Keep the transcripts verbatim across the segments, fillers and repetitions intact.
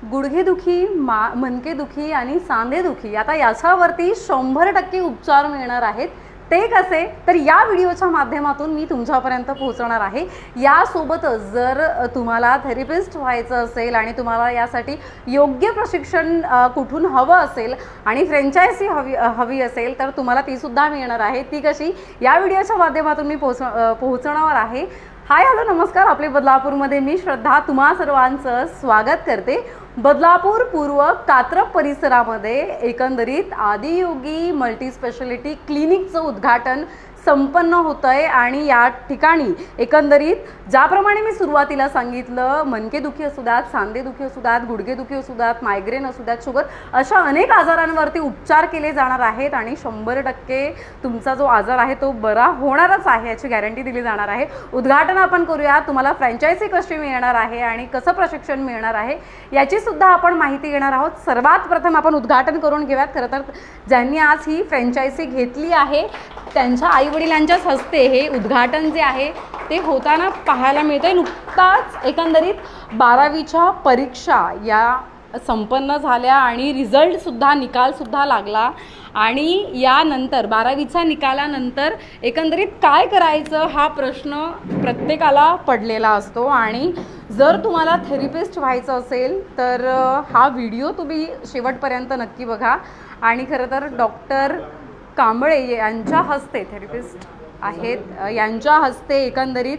गुडघेदुखी, मा मणकेदुखी आणि सांधेदुखी आता याच्यावरती शंभर टक्के उपचार मिळणार आहेत. ते कसे तर या व्हिडिओच्या माध्यमातून मी तुमच्यापर्यंत पोहोचवणार आहे. यासोबतच जर तुम्हाला थेरपिस्ट व्हायचं असेल आणि तुम्हाला यासाठी योग्य प्रशिक्षण कुठून हवं असेल आणि फ्रँचायझी हवी हवी असेल तर तुम्हाला तीसुद्धा मिळणार आहे. ती कशी या व्हिडिओच्या माध्यमातून मी पोहोच पोहोचवणार आहे. हाय हॅलो नमस्कार. आपले बदलापूरमध्ये मी श्रद्धा तुम्हा सर्वांचं स्वागत करते. बदलापूर पूर्व कात्रप परिसरामध्ये एकंदरीत आदियोगी मल्टी स्पेशालिटी क्लिनिकचं उद्घाटन संपन्न होतं आहे आणि या ठिकाणी एकंदरीत ज्याप्रमाणे मी सुरुवातीला सांगितलं मणकेदुखी असू द्यात, सांधेदुखी असू द्यात, गुडघेदुखी असू द्यात, मायग्रेन असू द्यात, शुगर अशा अनेक आजारांवरती उपचार केले जाणार आहेत आणि शंभर टक्के तुमचा जो आजार आहे तो बरा होणारच आहे याची गॅरंटी दिली जाणार आहे. उद्घाटन आपण करूया. तुम्हाला फ्रँचायझी कशी मिळणार आहे आणि कसं प्रशिक्षण मिळणार आहे याची सुद्धा आपण माहिती घेणार आहोत. सर्वात प्रथम आपण उद्घाटन करून घेऊयात. खरं तर ज्यांनी आज ही फ्रँचायझी घेतली आहे त्यांच्या आई वडिलांच्याच हस्ते हे उद्घाटन जे आहे ते होताना पाहायला मिळतंय. नुकताच एकंदरीत बारावीच्या परीक्षा या संपन्न झाल्या आणि रिझल्टसुद्धा निकालसुद्धा लागला आणि यानंतर बारावीच्या निकालानंतर एकंदरीत काय करायचं हा प्रश्न प्रत्येकाला पडलेला असतो आणि जर तुम्हाला थेरपिस्ट व्हायचं असेल तर हा व्हिडिओ तुम्ही शेवटपर्यंत नक्की बघा. आणि खरं तर डॉक्टर कांबळे यांच्या हस्ते थेरपिस्ट आहेत यांच्या हस्ते एकंदरीत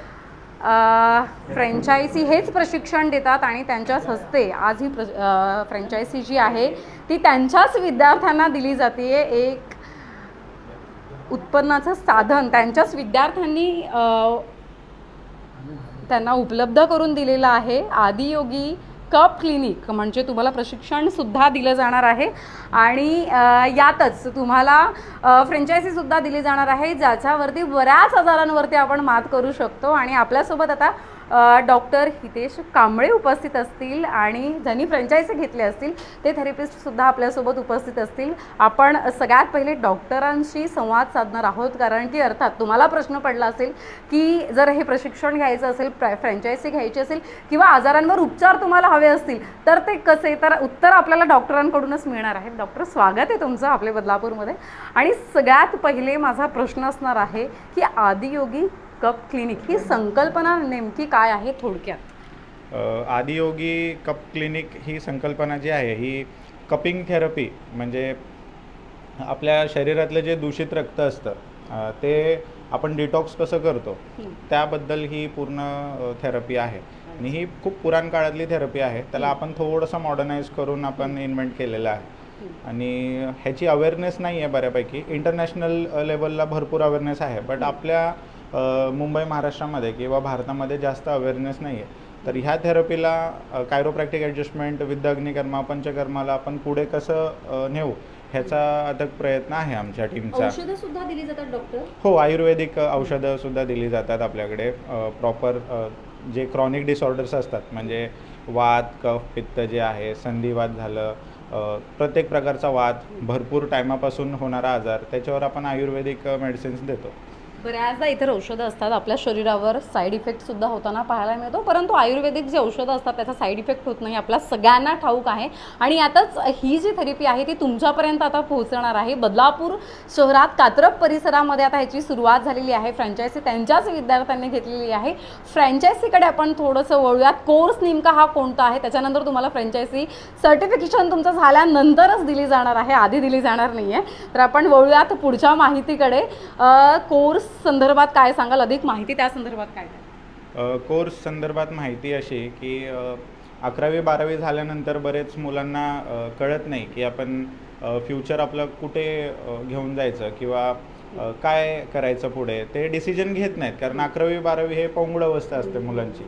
फ्रँचायझी हेच प्रशिक्षण देतात आणि त्यांच्याच हस्ते आज ही प्र फ्रँचायझी जी आहे ती त्यांच्याच विद्यार्थ्यांना दिली जाते. एक उत्पन्नाचं साधन त्यांच्याच विद्यार्थ्यांनी त्यांना उपलब्ध करून दिलेलं आहे. आदियोगी कप क्लिनिक म्हणजे तुम्हाला प्रशिक्षणसुद्धा दिलं जाणार आहे आणि यातच तुम्हाला फ्रँचायझीसुद्धा दिली जाणार आहे ज्याच्यावरती बऱ्याच आजारांवरती आपण मात करू शकतो. आणि आपल्यासोबत आता डॉक्टर हितेश कांबळे उपस्थित असतील आणि ज्यांनी फ्रँचायझी घेतले असतील ते थेरपिस्टसुद्धा आपल्यासोबत उपस्थित असतील. आपण सगळ्यात पहिले डॉक्टरांशी संवाद साधणार आहोत कारण की अर्थात तुम्हाला प्रश्न पडला असेल की जर हे प्रशिक्षण घ्यायचं असेल, फ्रँचायझी घ्यायची असेल किंवा आजारांवर उपचार तुम्हाला हवे असतील तर ते कसे, तर उत्तर आपल्याला डॉक्टरांकडूनच मिळणार आहे. डॉक्टर स्वागत आहे तुमचं आपल्या बदलापूरमध्ये. आणि सगळ्यात पहिले माझा प्रश्न असणार आहे की आदियोगी कप क्लिनिक ही संकल्पना नेमकी काय आहे थोडक्यात? आदियोगी कप क्लिनिक ही संकल्पना जी आहे ही कपिंग थेरपी म्हणजे आपल्या शरीरातलं जे दूषित रक्त असतं ते आपण डिटॉक्स कसं करतो त्याबद्दल ही पूर्ण थेरपी आहे. आणि ही खूप पुराण काळातली थेरपी आहे. त्याला आपण थोडंसं मॉडर्नाइज करून आपण इन्व्हेंट केलेलं आहे आणि ह्याची अवेअरनेस नाही आहे बऱ्यापैकी. इंटरनॅशनल लेवलला भरपूर अवेअरनेस आहे बट आपल्या मुंबई महाराष्ट्रामध्ये किंवा भारतामध्ये जास्त अवेअरनेस नाही आहे. तर ह्या थेरपीला कायरोप्रॅक्टिक ॲडजस्टमेंट विद्या अग्निकर्मा पंचकर्माला आपण पुढे कसं नेऊ ह्याचा अथक प्रयत्न आहे आमच्या टीमचा. औषधं सुद्धा दिली जातात डॉक्टर? हो, आयुर्वेदिक औषधं सुद्धा दिली जातात आपल्याकडे. प्रॉपर जे क्रॉनिक डिसऑर्डर्स असतात म्हणजे वात, कफ, पित्त जे आहे, संधिवात झालं, प्रत्येक प्रकारचा वात, भरपूर टायमापासून होणारा आजार त्याच्यावर आपण आयुर्वेदिक मेडिसिन्स देतो. बऱ्याचदा इतर औषधं असतात आपल्या शरीरावर साईड इफेक्टसुद्धा होताना पाहायला मिळतो परंतु आयुर्वेदिक जे औषधं असतात त्याचा साईड इफेक्ट होत नाही आपल्या सगळ्यांना ठाऊक आहे. आणि यातच ही जी थेरपी आहे ती तुमच्यापर्यंत आता पोहोचणार आहे. बदलापूर शहरात कात्रप परिसरामध्ये आता ह्याची सुरुवात झालेली आहे. फ्रँचायझी त्यांच्याच विद्यार्थ्यांनी घेतलेली आहे. फ्रँचायझीकडे आपण थोडंसं वळूयात. कोर्स नेमका हा कोणता आहे त्याच्यानंतर तुम्हाला फ्रँचायझी सर्टिफिकेशन तुमचं झाल्यानंतरच दिली जाणार आहे, आधी दिली जाणार नाही आहे. तर आपण वळूयात पुढच्या माहितीकडे. कोर्स संदर्भात काय सांगाल, अधिक माहिती त्या संदर्भात काय? कोर्स संदर्भात माहिती अशी की अकरावी बारावी झाल्यानंतर बरेच मुलांना कळत नाही की आपण फ्युचर आपलं कुठे घेऊन जायचं किंवा काय करायचं पुढे. ते डिसिजन घेत नाहीत कारण अकरावी बारावी हे पौंगड अवस्था असते मुलांची.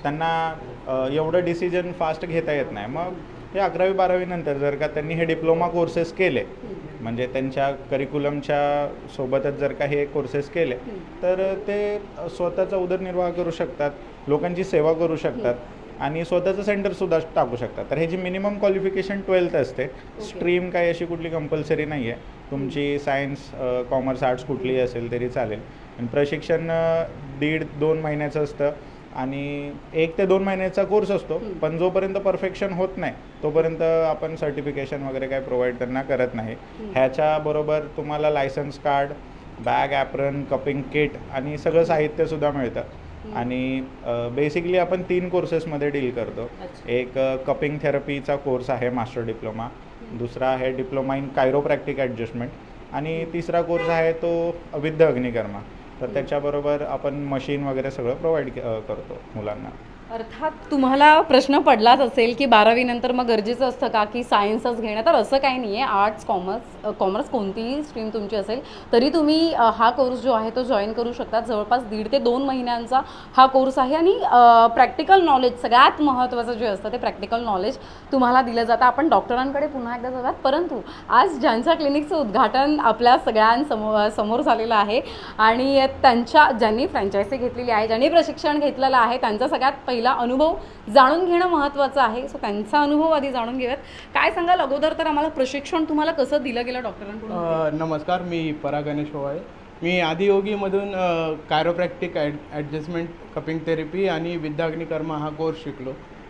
त्यांना एवढं डिसिजन फास्ट घेता येत नाही. मग हे अकरावी बारावी नंतर जर का त्यांनी हे डिप्लोमा कोर्सेस केले म्हणजे त्यांच्या करिक्युलमच्या सोबतच जर का हे कोर्सेस केले तर ते स्वतःचा उदरनिर्वाह करू शकतात, लोकांची सेवा करू शकतात आणि स्वतःचं सेंटरसुद्धा टाकू शकतात. तर ह्याची मिनिमम क्वालिफिकेशन ट्वेल्थ असते. स्ट्रीम काही अशी कुठली कंपल्सरी नाही आहे. तुमची सायन्स, कॉमर्स, आर्ट्स कुठलीही असेल तरी चालेल. आणि प्रशिक्षण दीड दोन महिन्याचं असतं आणि एक ते दोन महिन्याचा कोर्स असतो, पण जोपर्यंत परफेक्शन होत नाही तोपर्यंत आपण सर्टिफिकेशन वगैरे काय प्रोव्हाइड त्यांना करत नाही. ह्याच्याबरोबर तुम्हाला licence card, bag, apron, cupping kit आणि सगळं साहित्यसुद्धा मिळतं. आणि बेसिकली आपण तीन कोर्सेसमध्ये डील करतो. एक कपिंग थेरपीचा कोर्स आहे मास्टर डिप्लोमा, दुसरा आहे डिप्लोमा इन कायरोप्रॅक्टिक ॲडजस्टमेंट आणि तिसरा कोर्स आहे तो विद्ध अग्निकर्मा. तर त्याच्याबरोबर आपण मशीन वगैरे सगळं प्रोव्हाइड करतो मुलांना. अर्थात तुम्हाला प्रश्न पडलाच असेल की बारावी नंतर मग गरजेचं असतं का की सायन्सच घेणं, तर असं काही नाही आहे. आर्ट्स, कॉमर्स कॉमर्स कोणतीही स्ट्रीम तुमची असेल तरी तुम्ही हा कोर्स जो आहे तो जॉईन करू शकता. जवळपास दीड ते दोन महिन्यांचा हा कोर्स आहे आणि प्रॅक्टिकल नॉलेज सगळ्यात महत्त्वाचं जे असतं ते प्रॅक्टिकल नॉलेज तुम्हाला दिलं जातं. आपण डॉक्टरांकडे पुन्हा एकदा जाऊयात, परंतु आज ज्यांच्या क्लिनिकचं उद्घाटन आपल्या सगळ्यांसमोर समोर झालेलं आहे आणि त्यांच्या ज्यांनी फ्रँचायझी घेतलेली आहे, ज्यांनी प्रशिक्षण घेतलेलं आहे, त्यांचा सगळ्यात पहिला अनुभव जाणून घेणं महत्त्वाचं आहे. सो त्यांचा अनुभव आधी जाणून घेऊयात. काय सांगाल अगोदर तर आम्हाला प्रशिक्षण तुम्हाला कसं दिलं गेलं डॉक्टरांकडून? नमस्कार, मी पराग गणेश आहे. मी आदियोगीमधून chiropractic ad adjustment, cupping therapy आणि विद्ध अग्निकर्मा हा कोर्स शिकलो.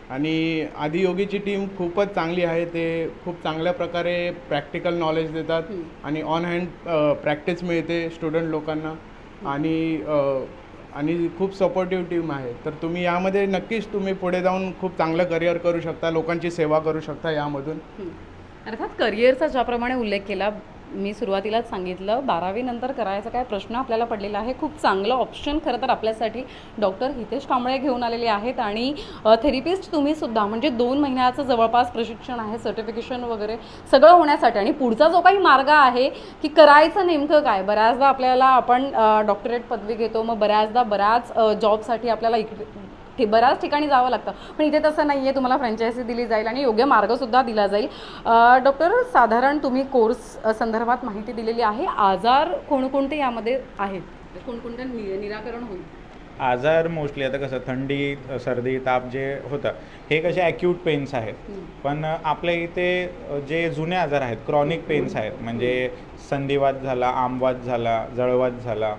आणि आदियोगीची टीम खूपच चांगली आहे. ते खूप चांगल्या प्रकारे प्रॅक्टिकल नॉलेज देतात आणि ऑन हँड प्रॅक्टिस मिळते स्टुडंट लोकांना आणि आणि खूप सपोर्टिव्ह टीम आहे. तर तुम्ही यामध्ये नक्कीच तुम्ही पुढे जाऊन खूप चांगलं करिअर करू शकता, लोकांची सेवा करू शकता यामधून. अर्थात करिअरचा ज्याप्रमाणे उल्लेख केला, मी सुरुवातीलाच सांगितलं बारावी नंतर करायचा काय प्रश्न आपल्याला पडलेला आहे. खूप चांगलं ऑप्शन खरं तर आपल्यासाठी डॉक्टर हितेश कांबळे घेऊन आलेले आहेत. आणि थेरपिस्ट तुम्ही सुद्धा, म्हणजे दोन महिन्याचं जवळपास प्रशिक्षण आहे, सर्टिफिकेशन वगैरे सगळं होण्यासाठी. आणि पुढचा जो काही मार्ग आहे की करायचं नेमकं काय, बऱ्याचदा आपल्याला आपण डॉक्टरेट पदवी घेतो, मग बऱ्याचदा बऱ्याच जॉबसाठी आपल्याला इकडे ते बऱ्याच ठिकाणी जावं लागतं, पण इथे तसं नाही आहे. तुम्हाला फ्रँचायझी दिली जाईल आणि योग्य मार्गसुद्धा दिला जाईल. डॉक्टर, साधारण तुम्ही कोर्स संदर्भात माहिती दिलेली आहे. आजार कोणकोणते यामध्ये आहेत, कोणकोणते नि निराकरण होईल? आजार मोस्टली आता कसं थंडी, सर्दी, ताप जे होतं हे कसे ॲक्यूट पेन्स आहेत, पण आपल्या इथे जे जुने आजार आहेत क्रॉनिक पेन्स आहेत. म्हणजे संधिवात झाला, आमवात झाला, जळवात झाला,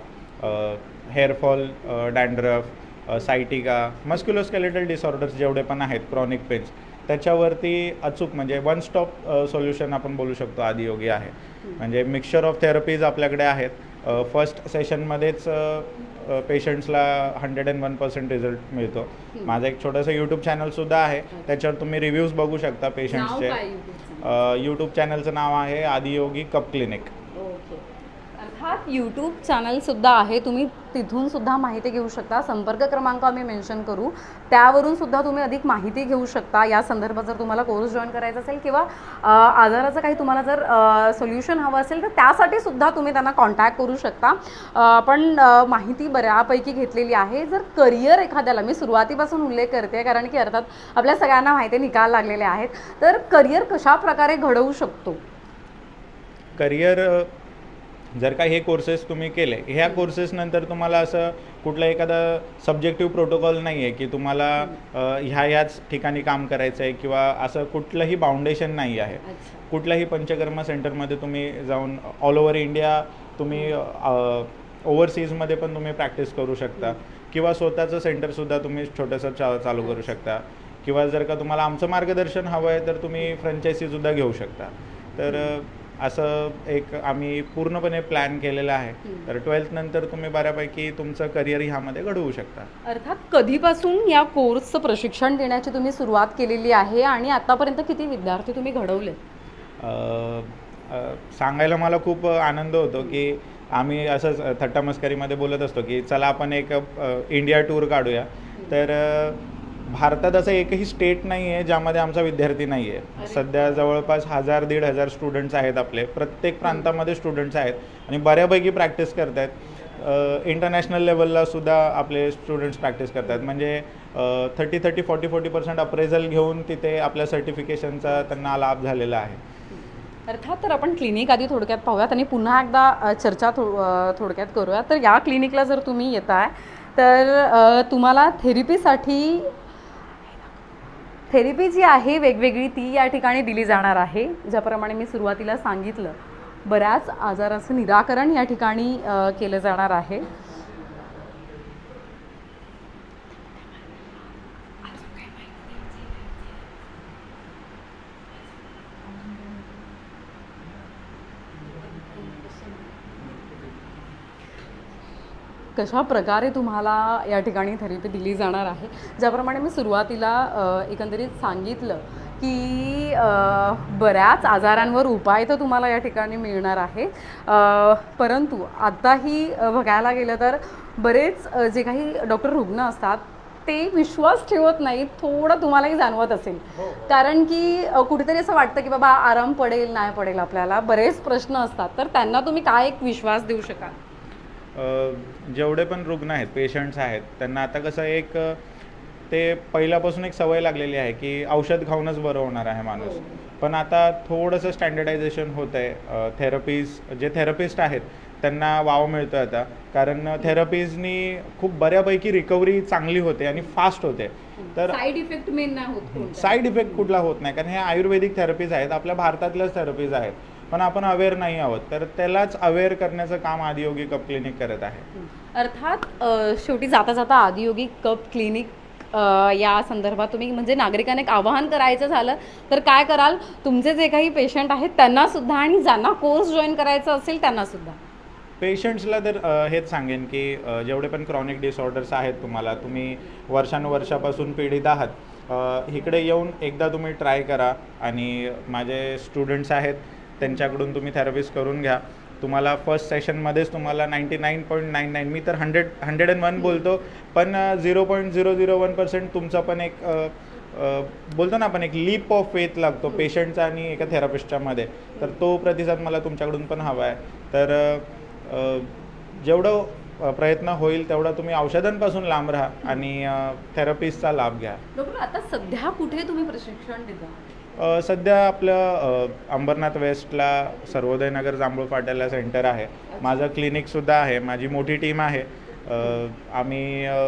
hairfall, dandruff, sciatica, musculoskeletal disorders जेवढे पण आहेत क्रॉनिक पेन्स, त्याच्यावरती अचूक म्हणजे वन स्टॉप सोल्युशन आपण बोलू शकतो आदियोगी आहे. म्हणजे मिक्सचर ऑफ थेरपीज आपल्याकडे आहेत. फर्स्ट सेशनमध्येच पेशंट्सला hundred and one percent result मिळतो. माझं एक छोटंसं यूट्यूब चॅनलसुद्धा आहे, त्याच्यावर तुम्ही रिव्ह्यूज बघू शकता पेशंट्सचे. यूट्यूब चॅनलचं नाव आहे आदियोगी कप क्लिनिक. अर्थात यूट्यूब चॅनलसुद्धा आहे, तुम्ही तिथून सुद्धा माहिती घेऊ शकता. संपर्क क्रमांक आम्ही मेन्शन करू, त्यावरून सुद्धा तुम्ही अधिक माहिती घेऊ शकता या संदर्भात. जर तुम्हाला कोर्स जॉईन करायचा असेल किंवा आजाराचं काही तुम्हाला जर सोल्युशन हवं असेल तर त्यासाठी सुद्धा तुम्ही त्यांना कॉन्टॅक्ट करू शकता. पण माहिती बऱ्यापैकी घेतलेली आहे. जर करिअर एखाद्याला, मी सुरुवातीपासून उल्लेख करते कारण की अर्थात आपल्या सगळ्यांना माहिती निकाल लागलेले आहेत, तर करिअर कशा प्रकारे घडवू शकतो? करिअर जर का हे कोर्सेस तुम्ही केले, ह्या कोर्सेसनंतर तुम्हाला असं कुठलं एखादा सब्जेक्टिव्ह प्रोटोकॉल नाही आहे की तुम्हाला ह्या ह्याच ठिकाणी काम करायचं आहे किंवा असं कुठलंही बाउंडेशन नाही आहे. कुठल्याही पंचकर्मा सेंटरमध्ये तुम्ही जाऊन ऑल ओव्हर इंडिया तुम्ही ओव्हरसीजमध्ये पण तुम्ही प्रॅक्टिस करू शकता किंवा स्वतःचं सेंटरसुद्धा तुम्ही छोटंसं चा चालू करू शकता. किंवा जर का तुम्हाला आमचं मार्गदर्शन हवं आहे तर तुम्ही फ्रँचायझीसुद्धा घेऊ शकता. तर असं एक आम्ही पूर्णपणे प्लॅन केलेलं आहे. तर ट्वेल्थ नंतर तुम्ही बऱ्यापैकी तुमचं करिअर ह्यामध्ये घडवू शकता. अर्थात कधीपासून या कोर्सचं प्रशिक्षण देण्याची तुम्ही सुरुवात केलेली आहे आणि आतापर्यंत किती विद्यार्थी तुम्ही घडवले? सांगायला मला खूप आनंद होतो की आम्ही असंच थट्टामस्करीमध्ये बोलत असतो की चला आपण एक इंडिया टूर काढूया. तर भारतात असं एकही स्टेट नाही आहे ज्यामध्ये आमचा विद्यार्थी नाही आहे. सध्या जवळपास हजार दीड हजार स्टुडंट्स आहेत आपले, प्रत्येक प्रांतामध्ये स्टुडंट्स आहेत आणि बऱ्यापैकी प्रॅक्टिस करत आहेत. इंटरनॅशनल लेवलला सुद्धा आपले स्टुडंट्स प्रॅक्टिस करतात. म्हणजे thirty thirty forty forty percent appraisal घेऊन तिथे आपल्या सर्टिफिकेशनचा त्यांना लाभ झालेला आहे. अर्थात तर आपण क्लिनिक आधी थोडक्यात पाहूयात आणि पुन्हा एकदा चर्चा थो थोडक्यात करूयात. तर या क्लिनिकला जर तुम्ही येताय तर तुम्हाला थेरपीसाठी थेरपी जी आहे वेगवेगळी ती या ठिकाणी दिली जाणार आहे. ज्याप्रमाणे मी सुरुवातीला सांगितलं, बऱ्याच आजाराचं निराकरण या ठिकाणी केलं जाणार आहे. कशा प्रकारे तुम्हाला या ठिकाणी थेरपी दिली जाणार आहे. ज्याप्रमाणे मी सुरुवातीला अ, एकंदरीत सांगितलं की अ, बऱ्याच आजारांवर उपाय तर तुम्हाला या ठिकाणी मिळणार आहे, अ, परंतु आत्ताही अ, बघायला गेलं तर बरेच अ, जे काही डॉक्टर रुग्ण असतात ते विश्वास ठेवत नाहीत. थोडं तुम्हालाही जाणवत असेल, कारण की अ, कुठेतरी असं वाटतं की बाबा आराम पडेल नाही पडेल, आपल्याला बरेच प्रश्न असतात. तर त्यांना तुम्ही काय एक विश्वास देऊ शकाल? अ, जेवढे पण रुग्ण आहेत, पेशंट्स आहेत, त्यांना आता कसं एक अ, ते पहिल्यापासून एक सवय लागलेली आहे की औषध खाऊनच बरं होणार आहे माणूस. पण आता थोडंसं स्टँडर्डायझेशन होतं आहे. थेरपीज जे थेरपिस्ट आहेत त्यांना वाव मिळतो आता, कारण थेरपीजनी खूप बऱ्यापैकी रिकव्हरी चांगली होते आणि फास्ट होते. तर साईड इफेक्ट मेन नाही होत. साईड इफेक्ट कुठला होत नाही, कारण हे आयुर्वेदिक थेरपीज आहेत, आपल्या भारतातल्याच थेरपीज आहेत, पण आपण अवेअर नाही आहोत. तर त्यालाच अवेअर करण्याचं काम आदियोगी कप क्लिनिक करत आहे. अर्थात अ, शेवटी जाता जाता आदियोगी कप क्लिनिक अ, या संदर्भात तुम्ही म्हणजे नागरिकांना एक आवाहन करायचं झालं तर काय कराल? तुमचे जे काही पेशंट आहेत त्यांना सुद्धा आणि ज्यांना कोर्स जॉईन करायचा असेल त्यांना सुद्धा? पेशंट्सला तर अ, हेच सांगेन की अ, जेवढे पण क्रॉनिक डिसऑर्डर्स आहेत, तुम्हाला तुम्ही वर्षानुवर्षापासून पीडित आहात, अ, इकडे येऊन एकदा तुम्ही ट्राय करा. आणि माझे स्टुडंट्स आहेत त्यांच्याकडून तुम्ही थेरपीज करून घ्या. तुम्हाला फर्स्ट सेशनमध्येच तुम्हाला ninety nine point nine nine मी तर हंड्रेड हंड्रेड अँड वन बोलतो, पण zero point zero zero one percent तुमचा पण एक अ, अ, बोलतो ना आपण एक लीप ऑफ फेथ लागतो पेशंटचा आणि एका थेरपिस्टच्या मध्ये. तर तो प्रतिसाद मला तुमच्याकडून पण हवा आहे. तर अ, जेवढं अ, प्रयत्न होईल तेवढा तुम्ही औषधांपासून लांब राहा आणि थेरपीजचा लाभ घ्या. डॉक्टर, आता सध्या कुठे तुम्ही प्रशिक्षण देता? अ, सध्या आपलं अ, अंबरनाथ वेस्टला सर्वोदय नगर जांभूळ फाट्याला सेंटर आहे. माझं क्लिनिकसुद्धा आहे, माझी मोठी टीम आहे. अ, आम्ही अ,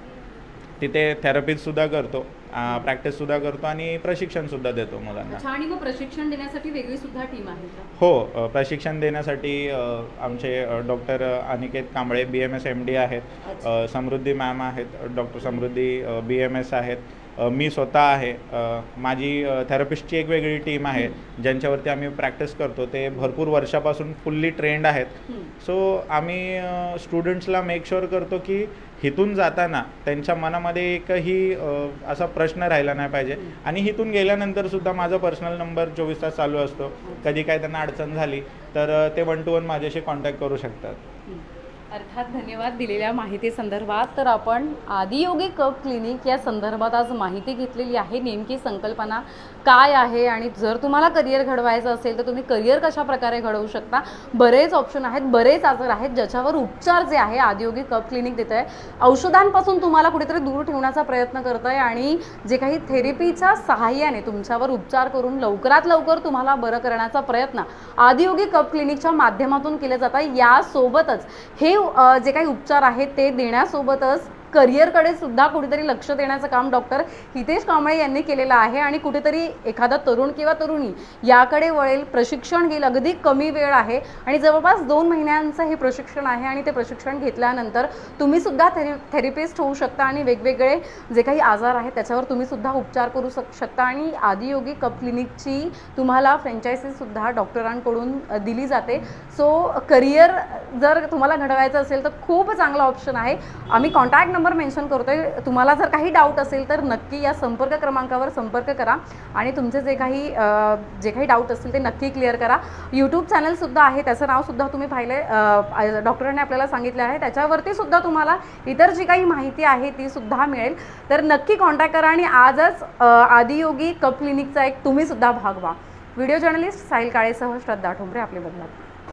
तिथे थेरपीजसुद्धा करतो, प्रॅक्टिससुद्धा करतो आणि प्रशिक्षणसुद्धा देतो मुलांना. अच्छा, आणि मग प्रशिक्षण देण्यासाठी वेगळी सुद्धा टीम आहे का? हो, अ, प्रशिक्षण देण्यासाठी अ, आमचे doctor Aniket Kamble B M S M D आहेत, अ, समृद्धी मॅम आहेत, doctor Samruddhi B M S आहेत, अ, मी स्वतः आहे, अ, माझी थेरपिस्टची एक वेगळी टीम आहे ज्यांच्यावरती आम्ही प्रॅक्टिस करतो. ते भरपूर वर्षापासून फुल्ली ट्रेंड आहेत. सो आम्ही स्टुडंट्सला मेक शुअर करतो की हिथून जाताना त्यांच्या मनामध्ये एकही अ, असा प्रश्न राहिला नाही पाहिजे. आणि हिथून गेल्यानंतर सुद्धा माझा पर्सनल नंबर चोवीस तास चालू असतो. कधी काय त्यांना अडचण झाली तर अ, ते वन टू वन माझ्याशी कॉन्टॅक्ट करू शकतात. अर्थात धन्यवाद दिलेल्या माहिती संदर्भात. तर आपण आदियोगी कप क्लिनिक या संदर्भात आज माहिती घेतलेली आहे. नेमकी संकल्पना काय आहे आणि जर तुम्हाला करिअर घडवायचं असेल तर तुम्ही करिअर कशा प्रकारे घडवू शकता. बरेच ऑप्शन आहेत, बरेच आजार आहेत ज्याच्यावर उपचार जे आहे आदियोगी कप क्लिनिक देत आहे. औषधांपासून तुम्हाला कुठेतरी दूर ठेवण्याचा प्रयत्न करत आहे आणि जे काही थेरपीच्या सहाय्याने तुमच्यावर उपचार करून लवकरात लवकर तुम्हाला बरं करण्याचा प्रयत्न आदियोगी कप क्लिनिकच्या माध्यमातून केले जात आहे. यासोबतच हे अ, जे काही उपचार आहेत ते देण्यासोबतच करिअरकडे सुद्धा कुठेतरी लक्ष देण्याचं काम डॉक्टर हितेश कांबळे यांनी केलेलं आहे. आणि कुठेतरी एखादा तरुण किंवा तरुणी याकडे वळेल, प्रशिक्षण घेईल. अगदी कमी वेळ आहे आणि जवळपास दोन महिन्यांचं हे प्रशिक्षण आहे आणि ते प्रशिक्षण घेतल्यानंतर तुम्ही सुद्धा थेरी थेरपिस्ट होऊ शकता आणि वेगवेगळे जे काही आजार आहेत त्याच्यावर तुम्ही सुद्धा उपचार करू शकता. आणि आदियोगी कप क्लिनिकची तुम्हाला फ्रँचायझीसुद्धा डॉक्टरांकडून दिली जाते. सो करिअर जर तुम्हाला घडवायचं असेल तर खूप चांगला ऑप्शन आहे. आम्ही कॉन्टॅक्ट नंबर मेन्शन करतोय. तुम्हाला जर काही डाऊट असेल तर नक्की या संपर्क क्रमांकावर संपर्क करा आणि तुमचे जे काही जे काही डाऊट असतील ते नक्की क्लिअर करा. यूट्यूब चॅनलसुद्धा आहे, त्याचं नावसुद्धा तुम्ही पाहिलं, डॉक्टरांनी आपल्याला सांगितलं आहे. त्याच्यावरती सुद्धा तुम्हाला इतर जी काही माहिती आहे ती सुद्धा मिळेल. तर नक्की कॉन्टॅक्ट करा आणि आजच आदियोगी कप क्लिनिकचा एक तुम्ही सुद्धा भाग व्हा. व्हिडिओ जर्नलिस्ट साहिल काळेसह श्रद्धा ठोंबरे आपले बदलापूर.